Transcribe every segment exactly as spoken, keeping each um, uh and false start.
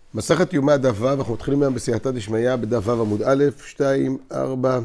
מסכת יומא דף ו', אנחנו מתחילים היום בסייעתא דשמיא בדף ו' עמוד א', שתיים, ארבע,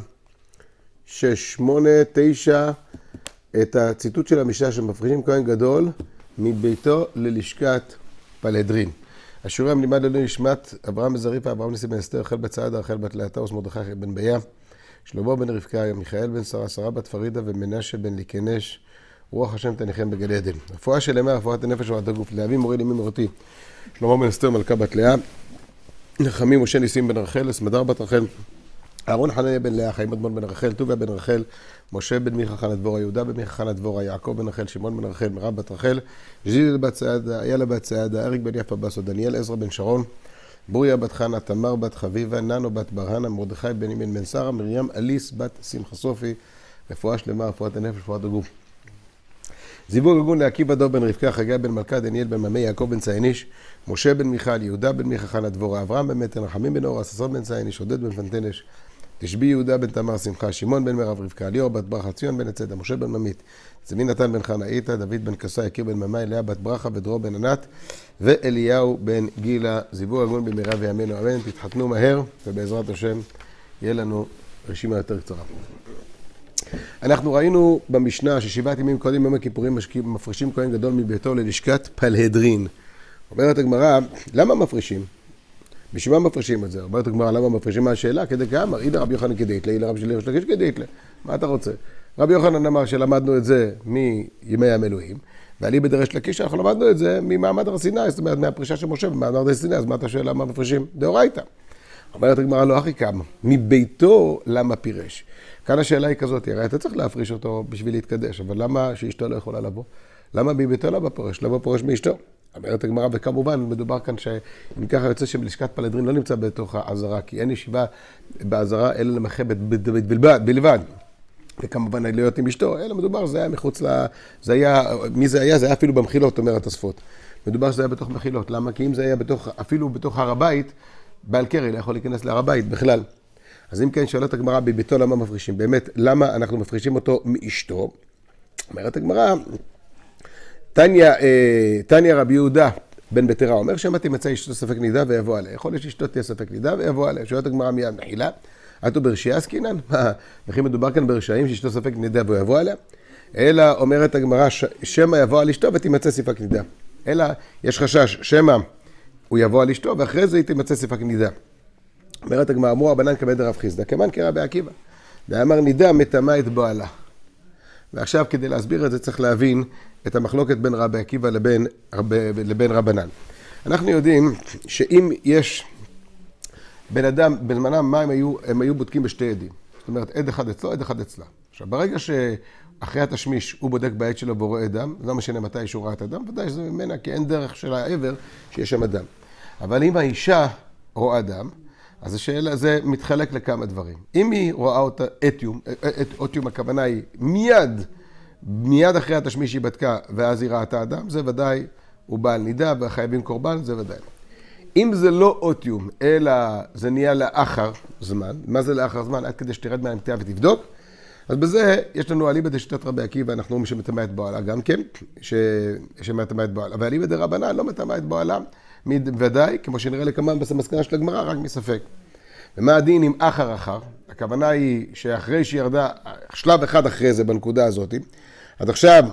שש, שמונה, תשע, את הציטוט של המשנה שמפרישים כהן גדול מביתו ללשכת פלהדרין. השיעורים נלמד לעילוי נשמת אברהם זריפה, אברהם ניסים בן אסתר, רחל בת סעדה, רחל בת לאה, מרדכי בן ביה, שלמה בן רבקה, מיכאל בן שרה, שרה בת פרידה ומנשה בן ליקנש, רוח השם תניחם בגן עדן. רפואה שלמה, רפואת הנפש ורפואת הגוף, לאבי מורי לימי מורתי, שלמה בן אסתר מלכה בת לאה, נחמים משה ניסים בן רחל, סמדר בת רחל, אהרון חנניה בן לאה, חיים אדמון בן רחל, טוביה בן רחל, משה בן מיכה חנה דבורה, יהודה בן מיכה חנה דבורה, יעקב בן רחל, שמעון בן רחל, מירב בת רחל, ז'יל בת סעדה, איילה בת סעדה, אריק בן יפה בסו, דניאל עזרא בן שרון, בוריה בת חנה, תמר בת חביבה, ננו בת ברהנה, מרדכי בן ימין בן שרה, מרים אליס בת שמחה סופי, רפואה שלמה, רפואת הנפש, רפואת הגוף. זיווג ארגון לעקיבא דוב בן רבקה, חגי בן מלכה, דניאל בן ממי, יעקב בן צייניש, משה בן מיכל, יהודה בן מיכה חנה דבורה, אברהם בן מתן, רחמים בן אורה, ששון בן צייניש, עודד בן פנטנש, תשבי יהודה בן תמר שמחה, שמעון בן מירב רבקה, ליאור בת ברכה, ציון בן הצדה, משה בן ממית, צבי נתן בן חנה איתה, דוד בן קסה, יקיר בן ממי, לאה בת ברכה ודרור בן ענת, ואליהו בן גילה. זיווג ארגון במהרה וימינו אמן. תתחתנו מהר ובעזרת השם יהיה לנו רשימה יותר קצרה. אנחנו ראינו במשנה ששבעת ימים קודם יום הכיפורים מפרישים כהן גדול מביתו ללשכת פלהדרין. אומרת הגמרא, למה מפרישים? בשביל מה מפרישים את זה? אומרת הגמרא, למה מפרישים? מה השאלה? כדי כאמר, הנה רבי יוחנן כדאיתלה, הנה רבי של ריש לקיש כדאיתלה. מה אתה רוצה? רבי יוחנן אמר שלמדנו את זה מימי המילואים, ועלי בדריש לקיש אנחנו למדנו את זה ממעמד הר סיני, זאת אומרת מהפרישה של משה במעמד הר סיני, אז מה אתה שואל למה מפרישים? דאורייתא. אומרת הגמרא, לא אחי כמה, מביתו למה פירש? כאן השאלה היא כזאת, הרי אתה צריך להפריש אותו בשביל להתקדש, אבל למה שאשתו לא יכולה לבוא? למה מביתו למה פורש? למה פורש מאשתו? אומרת הגמרא, וכמובן מדובר כאן שאם ככה יוצא שבלשכת פלהדרין לא נמצא בתוך העזרה, כי אין ישיבה בעזרה אלא למחבת בלבד. וכמובן להיות עם אשתו, אלא מדובר, זה היה מחוץ ל... זה היה, מי זה היה? זה היה אפילו במחילות, אומרת הספות. מדובר שזה היה בתוך מחילות. למה? כי אם זה היה בתוך, אפילו בתוך הר הבית, בעל קרי לא יכול להיכנס להר הבית בכלל. אז אם כן, שאלת הגמרא בביתו למה מפרישים? באמת, למה אנחנו מפרישים אותו מאשתו? אומרת הגמרא, תניא, תניא רבי יהודה בן בתרה אומר שמא תמצא אשתו ספק נידה ויבוא עליה. יכול להיות שאשתו תהיה ספק נידה ויבוא עליה. שאלת הגמרא מיד מחילה, אתו ברשיעה עסקינן? וכי מדובר כאן ברשעים שאשתו ספק נידה ויבוא עליה? אלא אומרת הגמרא שמא יבוא על אשתו ותמצא ספק נידה. אלא יש חשש שמא הוא יבוא על אשתו ואחרי זה היא תמצא ספק נידה. אומרת הגמרא, אמרו רבנן כבד רב חיסדא, כמן כרבי עקיבא. ואמר נידה מטמא את בעלה. ועכשיו כדי להסביר את זה צריך להבין את המחלוקת בין רבי עקיבא לבין, לבין רבנן. אנחנו יודעים שאם יש בן אדם, בזמנם מה הם היו, הם היו בודקים בשתי עדים. זאת אומרת, עד אחד אצלו, עד אחד אצלה. עכשיו, ברגע שאחרי התשמיש הוא בודק בעד שלו ורואה אדם, לא משנה מתי שהוא ראה את אדם, ודאי שזה ממנה, כי אין דרך של העבר שיש שם אדם. אבל אם האישה רואה אדם, אז השאלה הזה מתחלק לכמה דברים. אם היא רואה אותה אתיום, אתיום הכוונה היא מיד, מיד אחרי התשמיש היא בדקה, ואז היא ראה את האדם, זה ודאי הוא בעל נידה וחייבים קורבן, זה ודאי. אם זה לא אוטיום, אלא זה נהיה לאחר זמן, מה זה לאחר זמן? עד כדי שתרד מהנטייה ותבדוק, אז בזה יש לנו אליבא דשיטת רבי עקיבא, אנחנו אומרים שמטמא את בעלה גם כן, שמטמא את בעלה. ואליבא דרבנן לא מטמא את בעלה, ודאי, כמו שנראה לכמה במסקנה של הגמרא, רק מספק. ומה הדין עם אחר אחר? הכוונה היא שאחרי שהיא ירדה, שלב אחד אחרי זה בנקודה הזאת, אז עכשיו,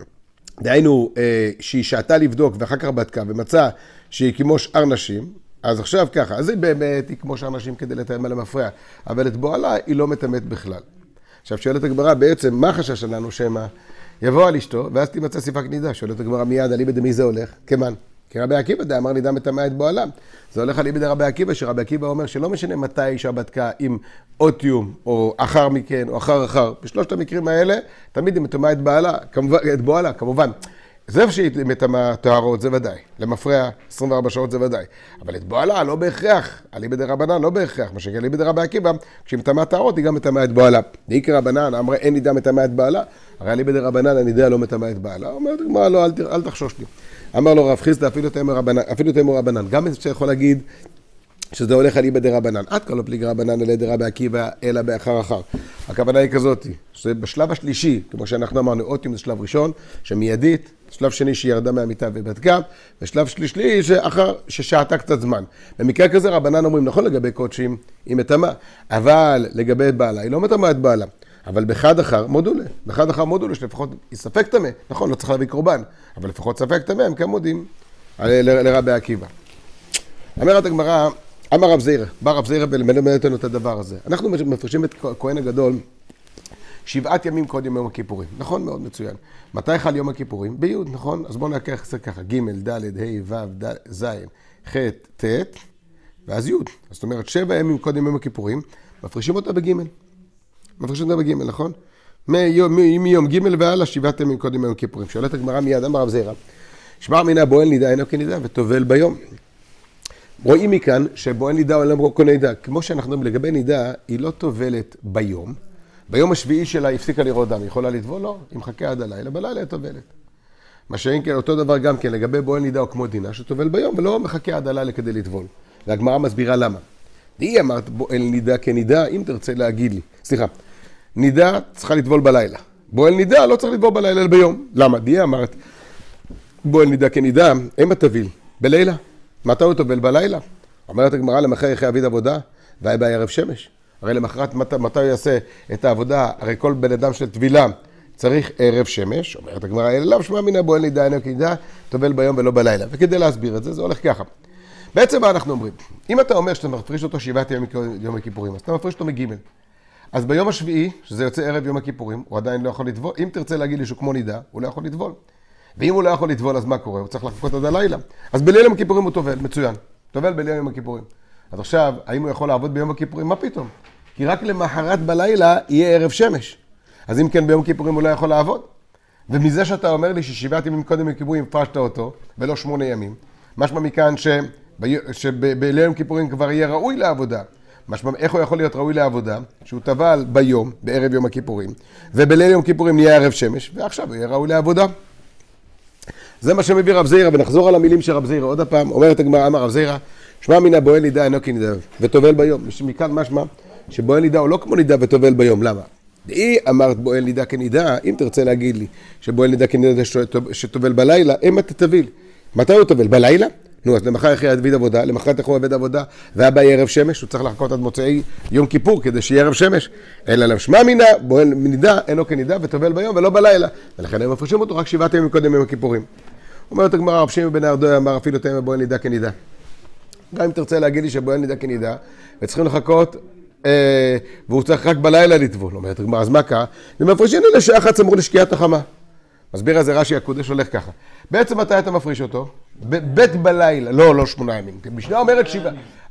דהיינו שהיא שעתה לבדוק ואחר כך בדקה ומצא שהיא כמו שאר נשים, אז עכשיו ככה, אז היא באמת היא כמו שאר נשים כדי לתאם על המפרע, אבל את בועלה היא לא מטמאת בכלל. עכשיו שואלת הגמרא בעצם, מה חשש שלנו שמה? יבוא על אשתו ואז תימצא ספק נידה. שואלת הגמרא מיד, אליבא דמי זה הולך? כמן. כי רבי עקיבא דה אמר נידה מטמאה את בועלה. זה הולך אליבא דרבי עקיבא, שרבי עקיבא אומר שלא משנה מתי האישה בדקה עם אוטיום או אחר מכן או אחר אחר. בשלושת המקרים האלה תמיד היא מטמאה את בעלה, את בועלה, כמובן. זה שהיא מטמאה טהרות זה ודאי, למפרע עשרים וארבע שעות זה ודאי, אבל את בועלה לא בהכרח, אליבא דרבנן לא בהכרח, מה שכן אליבא דרבי עקיבא, כשהיא מטמאה טהרות היא גם מטמאה את בועלה. דאיקרא רבנן אמרה אין נידה מטמאה את בעלה, הרי אליבא דרבנן הנידה לא מטמאה את בעלה, אומרת הגמרא לא, אל, אל תחשוש לי. אמר לו רב חיסדא אפילו תאמר רבנן, גם אפשר יכול להגיד שזה הולך אליבא דרבנן, עד כל הפליג רבנן אלי דרבי עקיבא אלא באחר אחר. הכוונה היא כזאת, שבשלב השלישי, כמו שאנחנו אמרנו, אוטיום זה שלב ראשון, שמיידית, שלב שני שהיא ירדה מהמיטה ובדקה, ושלב שלישי שאחר ששעתה קצת זמן. במקרה כזה רבנן אומרים, נכון לגבי קודשים, היא מטמאה, אבל לגבי בעלה, היא לא מטמאה את בעלה. אבל בחד אחר מודולה, בחד אחר מודולה שלפחות היא ספק טמא, נכון, לא צריך להביא קורבן, אבל לפחות ספק טמא, הם כאן מודים לרבי עקיבא. אומרת הגמרא, אמר רב זעירא, בא רב זעירא ולמד אותנו את הדבר הזה. אנחנו מפרשים את כהן הגדול שבעת ימים קודם יום הכיפורים, נכון מאוד, מצוין. מתי חל יום הכיפורים? ביוד, נכון? אז בואו נקח קצת ככה, ג', ד', ה', ו', ז', ח', ט', ואז יוד. זאת אומרת, שבע ימים קודם יום הכיפורים, מפרישים אותה בג'. מפרישים אותה בג', נכון? מיום ג' והלאה, שבעת ימים קודם יום הכיפורים. שואלת הגמרא מיד, אמר רב זעירא, שמע מינה בועל נידה אינו כנידה וטובל ביום. רואים מכאן שבועל נידה אינו כנידה. כמו שאנחנו אומרים לגבי נידה, היא לא טובלת ביום. ביום השביעי שלה הפסיקה לראות דם, היא יכולה לטבול? לא, היא מחכה עד הלילה, בלילה היא טובלת. מה שאין כן, אותו דבר גם כן, לגבי בועל נידה או כמו דינה, שטובל ביום ולא מחכה עד הלילה כדי לטבול. והגמרא מסבירה למה. היא אמרת בועל נידה כנידה, אם תרצה להגיד לי. סליחה, נידה צריכה לטבול בלילה. בועל נידה לא צריך לטבול בלילה אלא ביום. למה? היא אמרת בועל נידה כנידה, אימה תביל, בלילה. מתי הוא טובל בלילה? אומרת הגמרא למחר יחי אביד עבודה, והיה בערב שמש. הרי למחרת מת, מתי הוא יעשה את העבודה, הרי כל בן אדם של טבילה צריך ערב שמש, אומרת הגמרא, אליו שמע מינה בועל נידה אינו כנידה, טובל ביום ולא בלילה. וכדי להסביר את זה, זה הולך ככה. בעצם מה אנחנו אומרים? אם אתה אומר שאתה מפריש אותו שבעת ימים יום הכיפורים, אז אתה מפריש אותו מג'. אז ביום השביעי, שזה יוצא ערב יום הכיפורים, הוא עדיין לא יכול לטבול. אם תרצה להגיד לי שהוא כמו נידה, הוא לא יכול לטבול. ואם הוא לא יכול לטבול, אז מה קורה? הוא צריך לחכות עד הלילה. אז בליל יום הכיפורים הוא טובל, מצוין. טובל בליל יום הכיפורים. אז עכשיו, האם הוא יכול לעבוד ביום הכיפורים? מה פתאום? כי רק למחרת בלילה יהיה ערב שמש. אז אם כן ביום הכיפורים הוא לא יכול לעבוד. ומזה שאתה אומר לי ששבעת ימים קודם הכיפורים פרשת אותו, ולא שמונה ימים, משמע מכאן שבליל יום הכיפורים כבר יהיה ראוי לעבודה. משמע, איך הוא יכול להיות ראוי לעבודה? שהוא טבל ביום, בערב יום הכיפורים, ובליל יום הכיפורים נהיה ערב שמש, ועכשיו הוא יהיה ראוי לעבודה. זה מה שמביא רב זעירא, ונחזור על המילים של רב זעירא עוד הפעם. אומרת הגמרא, אמר רב זעירא, שמע מינה בועל נידה אינו כנידה וטובל ביום. מכאן משמע שבועל נידה הוא לא כמו נידה וטובל ביום. למה? היא אמרת בועל נידה כנידה, אם תרצה להגיד לי שבועל נידה כנידה שטובל בלילה, אימה תטביל. מתי הוא טובל? בלילה? נו, אז למחר יחי אביד עבודה, למחרת יכול עבד עבודה, והבא יהיה ערב שמש, הוא צריך לחכות עד מוצאי יום כיפור כדי שיהיה ערב שמש. אלא לב שמע מינה, בועל נידה, אינו כנידה וטובל ביום ולא בלילה. ולכן הם מפרישים אותו רק שבעת ימים קודם יום הכיפורים. אומרת הגמרא, רב שמעון בן ארדואי אמר אפילו תימא בועל נידה כנידה. גם אם תרצה להגיד לי שבועל נידה כנידה, וצריכים לחכות, אה, והוא צריך רק בלילה לטבול. אומרת הגמרא, אז מה קרה? ומפרישים לי לשעה אחת סמוך לשקיעת החמה. מסביר הזה רש"י הקודש הולך ככה. בעצם מתי אתה מפריש אותו? בית בלילה, לא, לא שמונה ימים. המשנה אומרת שבעה.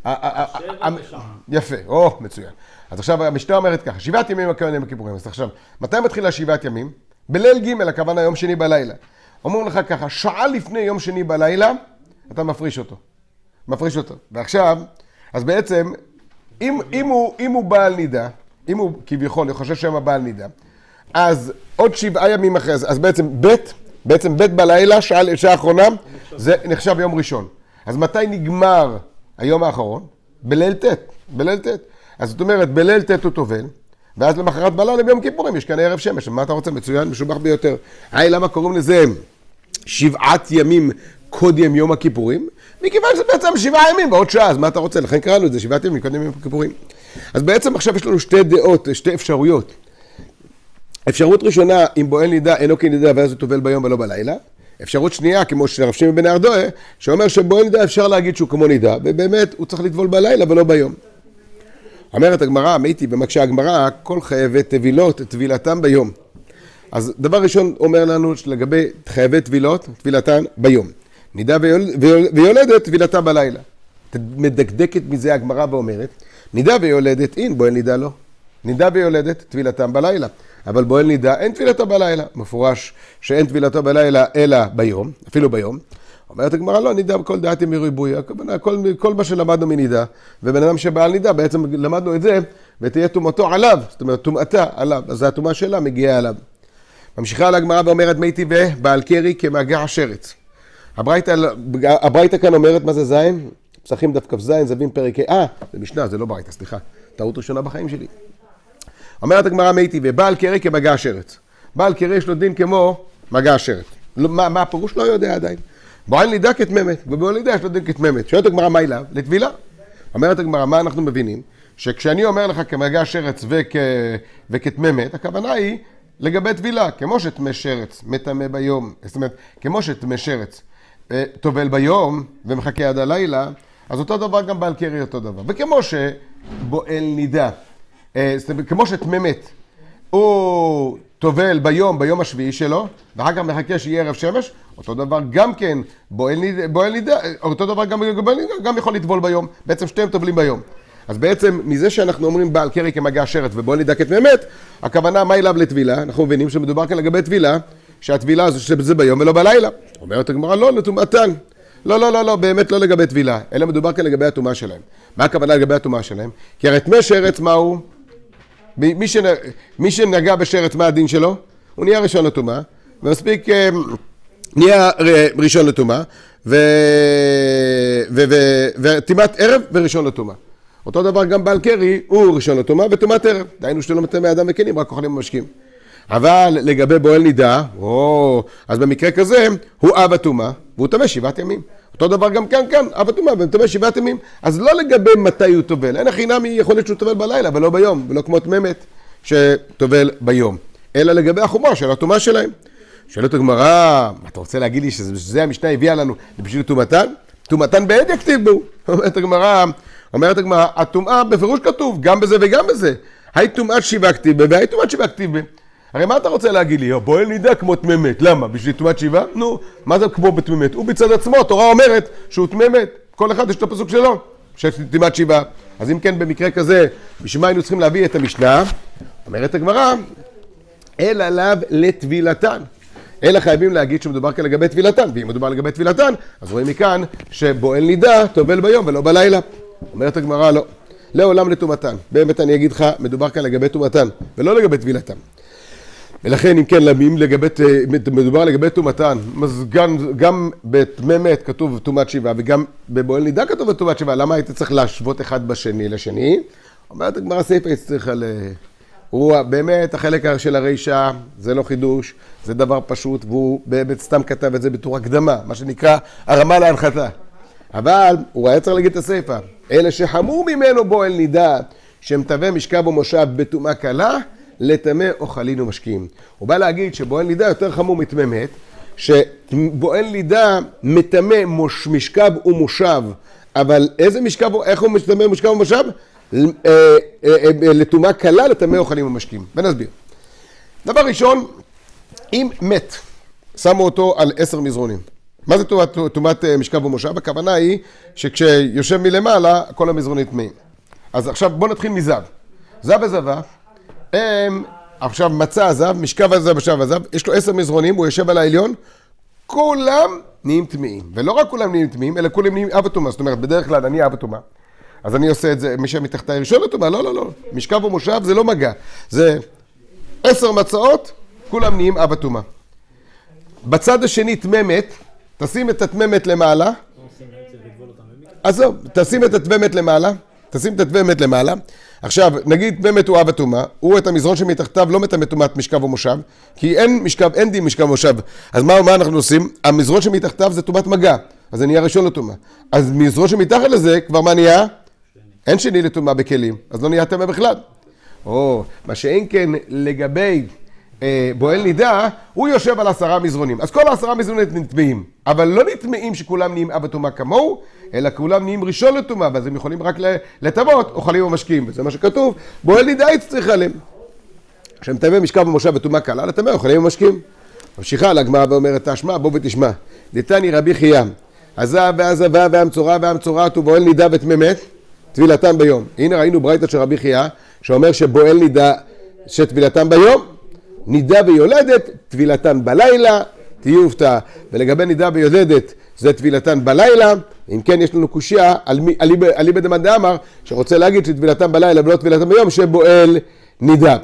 יפה, או, מצוין. אז עכשיו המשנה אומרת ככה, שבעת ימים הכוונה הכיפורים. אז עכשיו, מתי מתחילה שבעת ימים? בליל ג', הכוונה יום שני בלילה. אומרים לך ככה, שעה לפני יום שני בלילה, אתה מפריש אותו. מפריש אותו. ועכשיו, אז בעצם, אם, אם הוא, אם הוא בעל נידה, אם הוא כביכול, אני חושב שהם הבעל נידה, אז עוד שבעה ימים אחרי זה, אז בעצם בית, בעצם בית בלילה, שעה, שעה האחרונה, זה נחשב יום ראשון. אז מתי נגמר היום האחרון? בליל ט', בליל ט'. אז זאת אומרת, בליל ט' הוא טובל, ואז למחרת בלילה ביום כיפורים, יש כאן ערב שמש. מה אתה רוצה? מצוין, משובח ביותר. היי, למה קוראים לזה שבעת ימים קודם יום הכיפורים? מכיוון שזה בעצם שבעה ימים בעוד שעה, אז מה אתה רוצה? לכן קראנו את זה, שבעת ימים קודם יום הכיפורים. אז בעצם עכשיו יש לנו שתי דעות, שתי אפשרויות. אפשרות ראשונה, אם בועל נידה אינו כנידה ואז הוא טובל ביום ולא בלילה. אפשרות שנייה, כמו שרב שמעון בן ארדואי, שאומר שבועל נידה אפשר להגיד שהוא כמו נידה, ובאמת הוא צריך לטבול בלילה ולא ביום. אומרת הגמרא, מייתי ומקשה הגמרא, כל חייבי טבילות, טבילתם ביום. אז דבר ראשון אומר לנו שלגבי חייבי טבילות, טבילתן ביום. נידה ויולדת, טבילתה בלילה. מדקדקת מזה הגמרא ואומרת, נידה ויולדת, אין, בועל נידה לא. נידה ויולדת, טבילתם בלילה. אבל בועל נידה, אין טבילתה בלילה. מפורש שאין טבילתו בלילה, אלא ביום, אפילו ביום. אומרת הגמרא, לא, נידה בכל דעתי מריבוי. הכוונה, כל, כל מה שלמדנו מנידה, ובן אדם שבעל נידה, בעצם למדנו את זה, ותהיה תומתו עליו. זאת אומרת, תומתה עליו. אז התומה שלה מגיעה עליו. ממשיכה על הגמרא ואומרת, מי טבעה, בעל קרי כמגע השרץ. הברייתא כאן אומרת, מה זה זין? פסחים דף כף זין, זווים פרק, אה, זה משנה, זה לא ברייתא, סליחה. טעות ראשונה בחיים שלי. אומרת הגמרא מי טבעה, בעל קרי כמגע השרץ. בעל קרי יש לו דין כמו מגע השרץ. מה, מה הפירוש? לא יודע עדיין. בועל נידה כתממת, ובועל נידה יש לו דין כתממת. שואלת הגמרא מה אליו? לטבילה. אומרת הגמרא, מה אנחנו מבינים? שכשאני אומר לך כמגע שרץ וכ... וכתממת, הכוונה היא לגבי טבילה, כמו שטמא שרץ מטמא ביום, זאת אומרת, כמו שטמא שרץ טובל ביום ומחכה עד הלילה, אז אותו דבר גם בעל קרי אותו דבר. וכמו שבועל נידה, זאת אומרת, כמו שתממת, הוא טובל ביום, ביום השביעי שלו, ואחר כך מחכה שיהיה ערב שמש, אותו דבר גם כן, בועל נידה, בועל נידה, אותו דבר גם, גם יכול לטבול ביום, בעצם שתיהם טובלים ביום. אז בעצם מזה שאנחנו אומרים בעל קרי כמגע שרץ ובועל נידה כתממת, הכוונה מה אליו לטבילה, אנחנו מבינים שמדובר כאן לגבי טבילה, שהטבילה זה ביום ולא בלילה. אומרת הגמרא, לא, לטומאתן. לא, לא, לא, לא, באמת לא לגבי טבילה, אלא מדובר כאן לגבי הטומאה שלהם. מה הכוונה לגבי הטומאה שלהם? כי הרי טמא שרץ מהו? מי, שנ... מי שנגע בשרץ, מה הדין שלו? הוא נהיה ראשון לטומאה, ומספיק נהיה ראשון לטומאה, וטומאת ערב וראשון לטומאה. אותו דבר גם בעל קרי, הוא ראשון לטומאה וטומאת ערב. דהיינו שלא מטמא אדם וכלים, רק אוכלים ומשקים. אבל לגבי בועל נידה, או, אז במקרה כזה, הוא אב הטומאה, והוא טמא שבעת ימים. אותו דבר גם כאן, כאן, אב הטומאה, והוא טמא שבעת ימים. אז לא לגבי מתי הוא טובל, אין הכי נמי יכול להיות שהוא טובל בלילה, ולא ביום, ולא כמו תממת שטובל ביום. אלא לגבי החומרה של הטומאה שלהם. שואלת הגמרא, מה אתה רוצה להגיד לי שזה המשנה הביאה לנו בשביל טומאתן? טומאתן בעד יכתיב בו. אומרת הגמרא, אומרת הגמרא, הטומאה בפירוש כתוב, גם בזה וגם בזה. היי טומאת שבעה כתיב בה, והי טומאת שבעה כתיב בה. הרי מה אתה רוצה להגיד לי? בועל נידה כמו תממת, למה? בשביל טומאת שבעה? נו, מה זה כמו בתממת? הוא בצד עצמו, התורה אומרת שהוא תממת, כל אחד יש את הפסוק שלו, שיש טומאת שבעה. אז אם כן, במקרה כזה, בשביל מה היינו צריכים להביא את המשנה? אומרת הגמרא, אלא עליו לטבילתן. אלא חייבים להגיד שמדובר כאן לגבי טבילתן, ואם מדובר לגבי טבילתן, אז רואים מכאן שבועל נידה טובל ביום ולא בלילה. אומרת הגמרא, לא, לעולם לטומאתן. באמת אני אגיד לך, מדובר כאן לגבי טומאתן, ולא לגבי טבילתן. ולכן אם כן, אם לגבי, מדובר לגבי טומאתן, אז גם, גם בתממת כתוב טומאת שבעה, וגם בבועל נידה כתוב טומאת שבעה, למה היית צריך להשוות אחד בשני לשני? אומרת הגמרא סייפה צריך על... הוא באמת החלק של הרישה, זה לא חידוש, זה דבר פשוט, והוא באמת סתם כתב את זה בתור הקדמה, מה שנקרא הרמה להנחתה. אבל הוא היה צריך להגיד את הסייפה, אלה שחמור ממנו בועל נידה, שמטווה משכב ומושב בטומאה קלה, לטמא אוכלין ומשקים. הוא בא להגיד שבועל נידה יותר חמור מתממת, שבועל נידה מטמא משכב ומושב, אבל איזה משכב, איך הוא מטמא משכב ומושב? לטומאה קלה, לטמא אוכלים ומשקים. ונסביר. דבר ראשון, אם מת, שמו אותו על עשר מזרונים. מה זה טומאת משכב ומושב? הכוונה היא שכשיושב מלמעלה, כל המזרונים טמאים. אז עכשיו בוא נתחיל מזב. זב וזבה, הם עכשיו מצא הזב, משכב הזב ושב הזב, יש לו עשר מזרונים, הוא יושב על העליון, כולם נהיים טמאים. ולא רק כולם נהיים טמאים, אלא כולם נהיים אב הטומאה. זאת אומרת, בדרך כלל אני אב הטומאה. אז אני עושה את זה, מי שמתחתיי ראשון לטומאה, לא, לא, לא. משכב ומושב זה לא מגע. זה עשר מצאות, כולם נהיים אב הטומאה. בצד השני תממת, תשים את התממת למעלה. עזוב, תשים את התממת למעלה. תשים את התממת למעלה. עכשיו, נגיד תממת הוא אב הטומאה, הוא את המזרון שמתחתיו לא מטמא טומאת משכב ומושב, כי אין משכב, אין דין משכב ומושב. אז מה, מה אנחנו עושים? המזרון שמתחתיו זה טומאת מגע, אז זה נהיה ראשון לטומאה. אז מזרון שמתחת לזה, כבר מה נהיה? אין שני לטומאה בכלים, אז לא נהיה טמא בכלל. או, מה שאין כן לגבי אה, בועל נידה, הוא יושב על עשרה מזרונים. אז כל העשרה מזרונים נטמאים, אבל לא נטמאים שכולם נהיים אב הטומאה כמוהו, אלא כולם נהיים ראשון לטומאה, ואז הם יכולים רק לטמאות, אוכלים ומשקים, וזה מה שכתוב, בועל נידה יצטרך עליהם. כשמטמא משכב ומושב וטומאה קלה, לטמא, אוכלים ומשקים. ממשיכה לגמרא ואומרת, תשמע, בוא ותשמע. דתני רבי חייא, הזב והזבה והמצורע והמצורעת ובועל נידה ותממת, טבילתם ביום. הנה ראינו ברייתא של רבי חייא, שאומר שבועל נידה שטבילתם ביום, נידה ויולדת, טבילתן בלילה, תהיו הופתע. ולגבי נידה ויולדת, זה טבילתן בלילה. אם כן, יש לנו קושיה על אליבא דמאן דאמר, שרוצה להגיד שטבילתן בלילה ולא טבילתן ביום, שבועל נידה.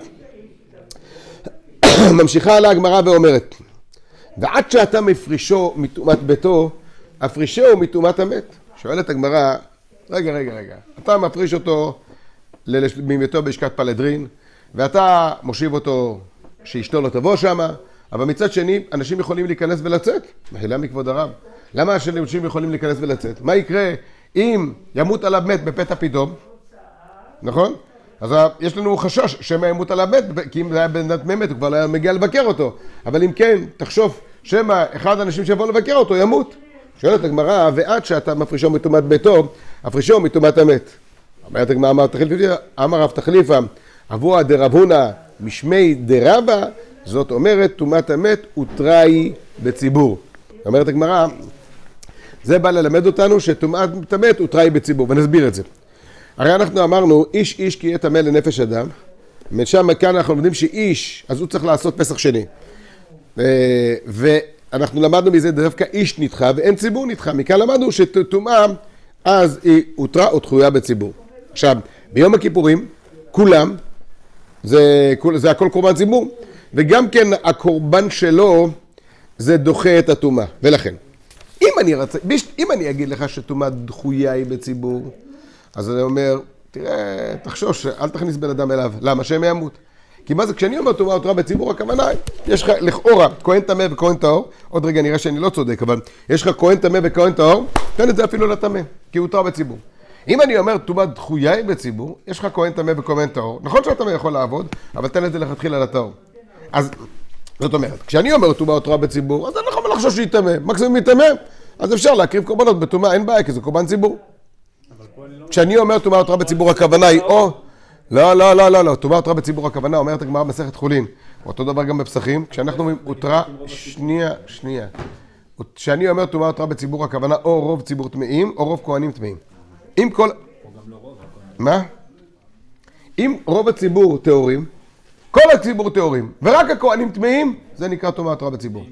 ממשיכה על הגמרא ואומרת, ועד שאתה מפרישו מטומאת ביתו, הפרישו מטומאת המת. שואלת הגמרא, רגע, רגע, רגע, אתה מפריש אותו מביתו בשקת פלדרין, ואתה מושיב אותו שאשתו לא תבוא שמה, אבל מצד שני, אנשים יכולים להיכנס ולצאת. מחילה מכבוד הרב. למה אנשים יכולים להיכנס ולצאת? מה יקרה אם ימות עליו מת בפתע פתאום? נכון? אז יש לנו חשש שמא ימות עליו מת, כי אם זה היה בן אדם מת, הוא כבר לא היה מגיע לבקר אותו. אבל אם כן, תחשוב שמא אחד האנשים שיבוא לבקר אותו ימות. שואלת הגמרא, ועד שאתה מפרישו מטומאת ביתו, הפרישו מטומאת המת. אומרת הגמרא, אמר רב תחליפה, אבוה דרב הונא משמי דרבא, זאת אומרת, טומאת המת הותרה בציבור. אומרת הגמרא, זה בא ללמד אותנו שטומאת המת הותרה בציבור, ונסביר את זה. הרי אנחנו אמרנו, איש איש כי יהיה טמא לנפש אדם, משם כאן אנחנו לומדים שאיש, אז הוא צריך לעשות פסח שני. ואנחנו למדנו מזה דווקא איש נדחה ואין ציבור נדחה. מכאן למדנו שטומאה אז היא הותרה או דחויה בציבור. עכשיו, ביום הכיפורים, כולם, זה, זה הכל קורבן ציבור, וגם כן הקורבן שלו זה דוחה את הטומאה. ולכן, אם אני, רצ... אם אני אגיד לך שטומאה דחויה היא בציבור, אז אני אומר, תראה, תחשוש, אל תכניס בן אדם אליו. למה? שהם ימות. כי מה זה, כשאני אומר טומאה הותרה בציבור, הכוונה היא, יש לך לכאורה כהן טמא וכהן טהור, עוד רגע נראה שאני לא צודק, אבל יש לך כהן טמא וכהן טהור, תן את זה אפילו לטמא, כי הוא הותרה בציבור. אם אני אומר טומאה דחויה היא בציבור, יש לך כהן טמא וכהן טהור, נכון שהטמא יכול לעבוד, אבל תן את זה לכתחילה לטהור. אז זאת אומרת, כשאני אומר טומאה הותרה בציבור, אז אני לא יכול לחשוב שהיא טמא, מקסימום היא טמא, אז אפשר להקריב קורבנות בטומאה, אין בעיה, כי זה קורבן ציבור. כשאני אומר טומאה הותרה בציבור, הכוונה היא או לא, לא, לא, לא, לא, טומאה הותרה בציבור, הכוונה אומרת הגמרא במסכת חולין. אותו דבר גם בפסחים, כשאנחנו אומרים הותרה, שנייה, שנייה. כשאני אומר טומאה הותרה בציבור, הכוונה או רוב ציבור טמאים או רוב כהנים טמאים. אם כל... מה? אם רוב הציבור טהורים, כל הציבור טהורים, ורק הכהנים טמאים, זה נקרא טומאה הותרה בציבור.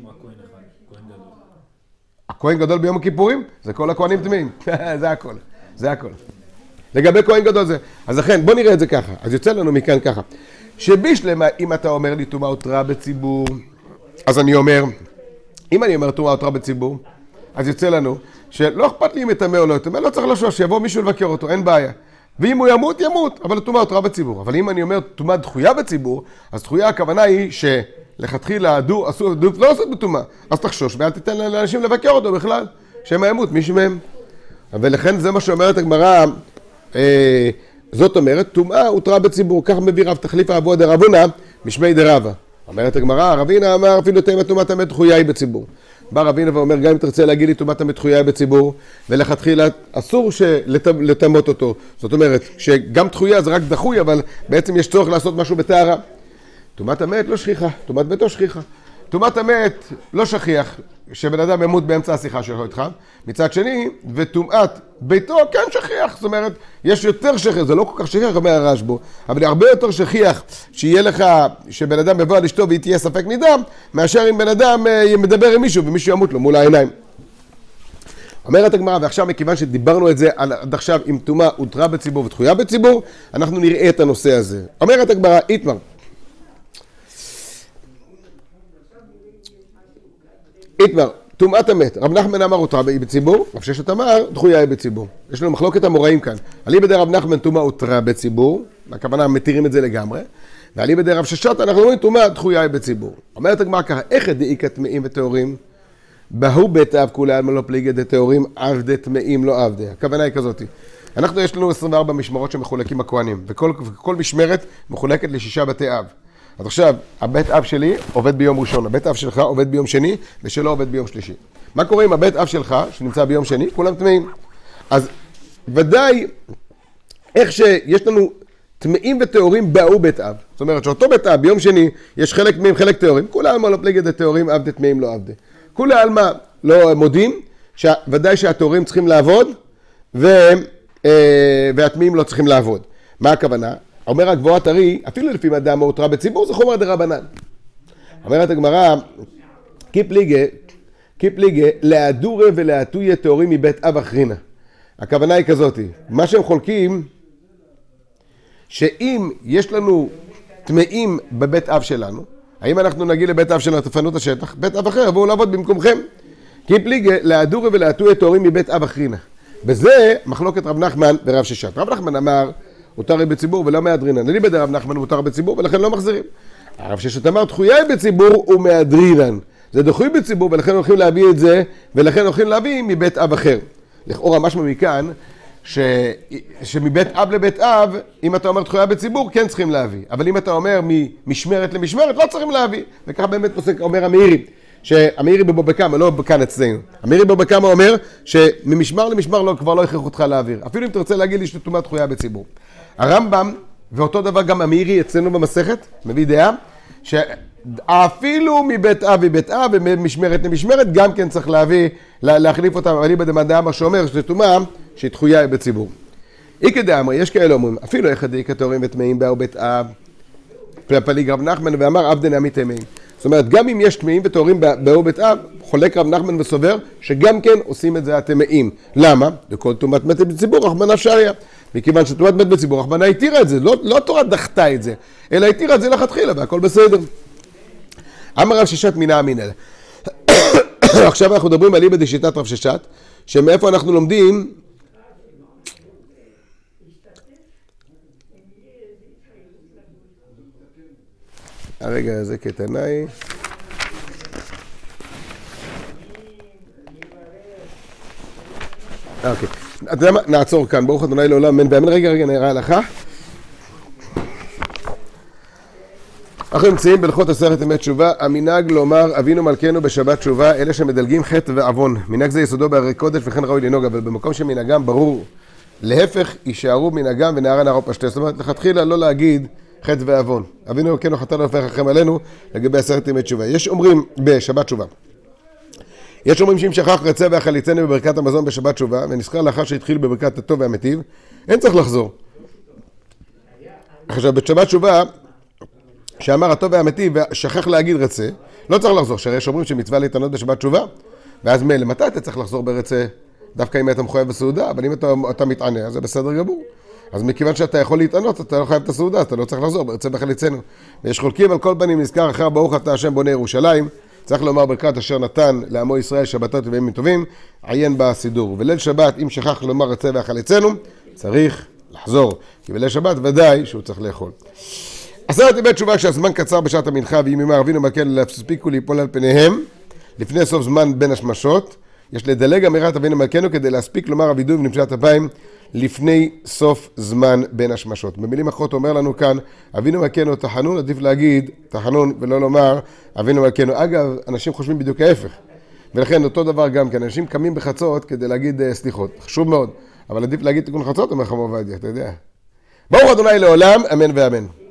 הכהן גדול ביום הכיפורים, זה כל הכהנים טמאים. זה הכל, זה הכל. לגבי כהן גדול זה. אז לכן, בוא נראה את זה ככה. אז יוצא לנו מכאן ככה. שבישלמה, אם אתה אומר לי טומאה הותרה בציבור, אז אני אומר, אם אני אומר טומאה הותרה בציבור, אז יוצא לנו שלא אכפת לי אם יטמא או לא יטמא, לא צריך לחשוש, שיבוא מישהו לבקר אותו, אין בעיה. ואם הוא ימות, ימות, אבל טומאה הותרה בציבור. אבל אם אני אומר טומאה דחויה בציבור, אז דחויה הכוונה היא שלכתחילה הדור, אסור, הדור לא עושה בטומאה. אז תחשוש, ואל תיתן לאנשים לבקר אותו בכלל, שהם ימות, מישהו מהם. ולכן זה מה שאומרת הגמרא, אה, זאת אומרת, טומאה הותרה בציבור, כך מביא רב תחליפה אבוה דרב הונא משמי דרבא. אומרת הגמרא, רב הונא אמר אפילו טומאת המת דחויה היא בציבור. בא רב הונא ואומר, גם אם תרצה להגיד לי טומאת המת דחויה היא בציבור, ולכתחילה אסור לטמא אותו. זאת אומרת, שגם דחויה זה רק דחוי, אבל בעצם יש צורך לעשות משהו בטהרה. טומאת המת לא שכיחה, טומאת ביתו שכיחה. טומאת המת לא שכיח, שבן אדם ימות באמצע השיחה שלו איתך, מצד שני, וטומאת ביתו כן שכיח, זאת אומרת, יש יותר שכיח, זה לא כל כך שכיח, אומר הרשב"א, אבל הרבה יותר שכיח שיהיה לך, שבן אדם יבוא על אשתו והיא תהיה ספק נידה, מאשר אם בן אדם מדבר עם מישהו ומישהו ימות לו מול העיניים. אומרת הגמרא, ועכשיו מכיוון שדיברנו את זה עד עכשיו עם טומאה הותרה בציבור ודחויה בציבור, אנחנו נראה את הנושא הזה. אומרת הגמרא, איתמר, איתמר, טומאת המת, רב נחמן אמר הותרה בציבור, רב ששת אמר דחויה היא בציבור. יש לנו מחלוקת המוראים כאן. אליבא דרב נחמן טומאה הותרה בציבור, הכוונה מתירים את זה לגמרי, ואליבא דרב ששת אנחנו אומרים טומאה דחויה היא בציבור. אומרת הגמרא ככה, איך דאיכא טמאים וטהורים? בהו בית אב כולי עלמא לא פליגי דטהורים, עבדי טמאים לא עבדי. הכוונה היא כזאת. אנחנו יש לנו עשרים וארבע משמרות שמחולקים הכהנים, וכל, וכל משמרת מחולקת לשישה בתי אב. אז עכשיו, הבית אב שלי עובד ביום ראשון, הבית אב שלך עובד ביום שני, ושלו עובד ביום שלישי. מה קורה עם הבית אב שלך, שנמצא ביום שני? כולם טמאים. אז ודאי, איך שיש לנו טמאים וטהורים באו בית אב. זאת אומרת, שאותו בית אב ביום שני, יש חלק טמאים, חלק טהורים. כולי עלמא לא פליגי דטהורים, עבדי טמאים לא עבדי. כולי עלמא לא מודים, שוודאי שהטהורים צריכים לעבוד, והטמאים לא צריכים לעבוד. מה הכוונה? אומר הגבוהת הרי, אפילו לפי מדע הותרה בציבור, זה חומר דרבנן. אומרת הגמרא, קיפליגה, קיפליגה, להדורה ולהטויה טהורים מבית אב אחרינה. הכוונה היא כזאת, מה שהם חולקים, שאם יש לנו טמאים בבית אב שלנו, האם אנחנו נגיד לבית אב שלנו, תפנו את השטח, בית אב אחר, יבואו לעבוד במקומכם. קיפליגה, להדורה ולהטויה טהורים מבית אב אחרינה. בזה מחלוקת רב נחמן ורב ששת. רב נחמן אמר, הותר בציבור ולא מהדרינן. אליבא דרב נחמן הותר בציבור ולכן לא מחזירים. הרב ששת אמר, דחויה בציבור ומהדרינן. זה דחוי בציבור, ולכן הולכים להביא את זה, ולכן הולכים להביא מבית אב אחר. לכאורה משמע מכאן, ש... שמבית אב לבית אב, אם אתה אומר דחויה בציבור, כן צריכים להביא. אבל אם אתה אומר ממשמרת למשמרת, לא צריכים להביא. וככה באמת פוסק אומר המאירי, שהמאירי בבבא קמא, לא כאן אצלנו. המאירי בבבא קמא אומר שממשמר למשמר לא, כבר לא יכריחו אותך להעביר. אפילו אם תרצה להגיד לי שטומאה דחויה בציבור. הרמב"ם, ואותו דבר גם המאירי אצלנו במסכת, מביא דעה, שאפילו מבית אב ובית אב וממשמרת למשמרת, גם כן צריך להביא, להחליף אותם, אבל ליבא דמא שאומר שזה טומאה שהיא דחויה בציבור. איקא דאמרי, יש כאלה אומרים, אפילו אחד איקא טהורים וטמאים באו בית אב, פליג רב נחמן ואמר עבדן עמי טמאים. זאת אומרת, גם אם יש טמאים וטהורים באו בית אב, חולק רב נחמן וסובר שגם כן עושים את זה הטמאים. למה? לכל טומאת מת בציבור, רחמנא שריא. מכיוון שטומאת מת בציבור, רחמנא התירה את זה, לא, לא תורה דחתה את זה, אלא התירה את זה לכתחילה והכל בסדר. אמר רב ששת מינא אמינא. עכשיו אנחנו מדברים על ליבא דשיטת רב ששת, שמאיפה אנחנו לומדים הרגע הזה כתנאי. אוקיי, אתה יודע מה? נעצור כאן, ברוך ה' לעולם אמן ואמן. רגע, רגע, נראה הלכה. אנחנו נמצאים בהלכות עשרת ימי תשובה. המנהג לומר אבינו מלכנו בשבת תשובה, אלה שמדלגים חטא ועוון. מנהג זה יסודו בהרי קודש וכן ראוי לנהוג, אבל במקום שמנהגם ברור, להפך יישארו מנהגם ונהרה נהרו פשטה. זאת אומרת, לכתחילה לא להגיד חטא ועוון. אבינו מלכנו חטא לא חכם עלינו לגבי עשרת ימי תשובה. יש אומרים בשבת תשובה. יש אומרים שאם שכח רצה והחליצני בברכת המזון בשבת תשובה, ונזכר לאחר שהתחיל בברכת הטוב והמטיב, אין צריך לחזור. עכשיו, בשבת תשובה, שאמר הטוב והמטיב ושכח להגיד רצה, לא צריך לחזור, שהרי יש אומרים שמצווה להתענות בשבת תשובה, ואז מילא, מתי אתה צריך לחזור ברצה? דווקא אם אתה מחויב בסעודה, אבל אם אתה, אתה מתענה, אז זה בסדר גמור. אז מכיוון שאתה יכול להתענות, אתה לא חייב את הסעודה, אתה לא צריך לחזור ברצה בחליצנו. ויש חולקים על כל פנים, נזכר אחר ברוך אתה השם בונה ירושלים, צריך לומר ברכת אשר נתן לעמו ישראל שבתות וימים טובים, עיין בסידור. וליל שבת, אם שכח לומר רצה והחליצנו, צריך לחזור. כי בליל שבת ודאי שהוא צריך לאכול. עשרת ימי תשובה כשהזמן קצר בשעת המנחה, ואם יאמר אבינו מלכנו להספיקו ליפול על פניהם, לפני סוף זמן בין השמשות, יש לדלג אמירת אבינו מלכנו כדי להספיק לומר הווידוי ונמשת אפיים לפני סוף זמן בין השמשות. במילים אחרות אומר לנו כאן, אבינו מלכנו תחנון, עדיף להגיד תחנון ולא לומר אבינו מלכנו. אגב, אנשים חושבים בדיוק ההפך. ולכן אותו דבר גם כן, אנשים קמים בחצות כדי להגיד סליחות. חשוב מאוד, אבל עדיף להגיד תיקון חצות, אומר חכם עובדיה, אתה יודע. ברוך ה' לעולם, אמן ואמן.